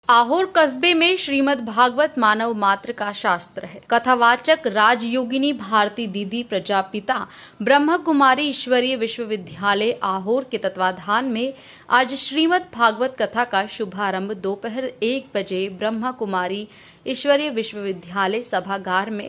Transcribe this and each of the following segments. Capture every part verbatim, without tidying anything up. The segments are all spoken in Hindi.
आहोर कस्बे में श्रीमद् भागवत मानव मात्र का शास्त्र है। कथावाचक राजयोगिनी भारती दीदी प्रजापिता ब्रह्म कुमारी ईश्वरीय विश्वविद्यालय आहोर के तत्वाधान में आज श्रीमद् भागवत कथा का शुभारंभ दोपहर एक बजे ब्रह्म कुमारी ईश्वरीय विश्वविद्यालय सभागार में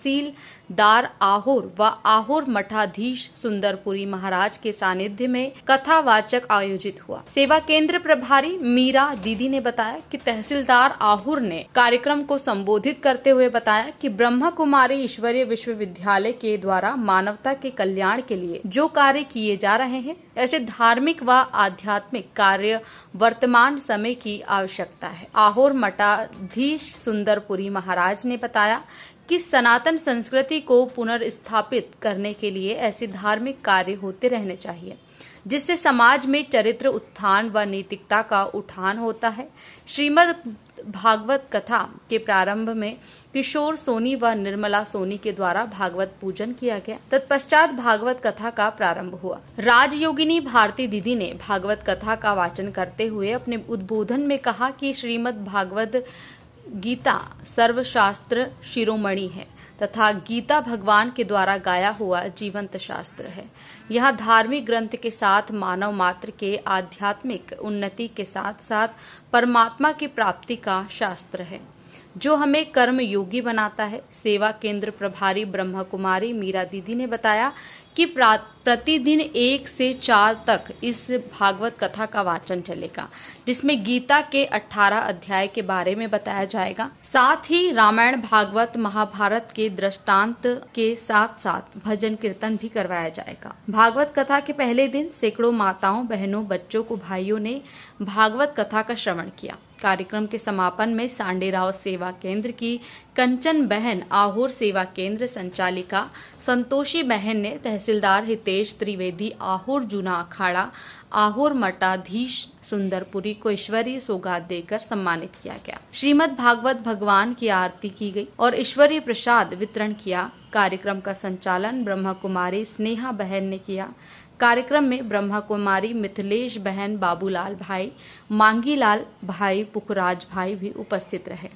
तहसीलदार आहोर व आहोर मठाधीश सुंदरपुरी महाराज के सानिध्य में कथावाचक आयोजित हुआ। सेवा केंद्र प्रभारी मीरा दीदी ने बताया कि तहसीलदार आहोर ने कार्यक्रम को संबोधित करते हुए बताया कि ब्रह्म कुमारी ईश्वरीय विश्वविद्यालय के द्वारा मानवता के कल्याण के लिए जो कार्य किए जा रहे हैं, ऐसे धार्मिक व आध्यात्मिक कार्य वर्तमान समय की आवश्यकता है। आहोर मठाधीश सुंदरपुरी महाराज ने बताया कि सनातन संस्कृति को पुनर्स्थापित करने के लिए ऐसे धार्मिक कार्य होते रहने चाहिए, जिससे समाज में चरित्र उत्थान व नैतिकता का उठान होता है। श्रीमद् भागवत कथा के प्रारंभ में किशोर सोनी व निर्मला सोनी के द्वारा भागवत पूजन किया गया। तत्पश्चात भागवत कथा का प्रारंभ हुआ। राजयोगिनी भारती दीदी ने भागवत कथा का वाचन करते हुए अपने उद्बोधन में कहा कि श्रीमद् भागवत गीता सर्वशास्त्र शिरोमणि है तथा गीता भगवान के द्वारा गाया हुआ जीवंत शास्त्र है। यह धार्मिक ग्रंथ के साथ मानव मात्र के आध्यात्मिक उन्नति के साथ साथ परमात्मा की प्राप्ति का शास्त्र है, जो हमें कर्म योगी बनाता है। सेवा केंद्र प्रभारी ब्रह्म कुमारी मीरा दीदी ने बताया कि प्रतिदिन एक से चार तक इस भागवत कथा का वाचन चलेगा, जिसमें गीता के अठारह अध्याय के बारे में बताया जाएगा। साथ ही रामायण भागवत महाभारत के दृष्टांत के साथ साथ भजन कीर्तन भी करवाया जाएगा। भागवत कथा के पहले दिन सैकड़ों माताओं बहनों बच्चों को भाइयों ने भागवत कथा का श्रवण किया। कार्यक्रम के समापन में सांडेराव सेवा केंद्र की कंचन बहन, आहोर सेवा केंद्र संचालिका संतोषी बहन ने तहसीलदार हितेश त्रिवेदी, आहोर जूना अखाड़ा, आहोर मठाधीश सुंदरपुरी को ईश्वरीय सौगात देकर सम्मानित किया गया। श्रीमद् भागवत भगवान की आरती की गई और ईश्वरीय प्रसाद वितरण किया। कार्यक्रम का संचालन ब्रह्म कुमारी स्नेहा बहन ने किया। कार्यक्रम में ब्रह्म कुमारी मिथिलेश बहन, बाबूलाल भाई, मांगीलाल भाई, पुखराज भाई भी उपस्थित रहे।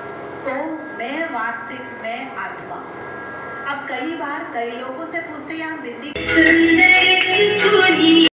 तो मैं वास्तविक मैं आत्मा। अब कई बार कई लोगों से पूछते हैं,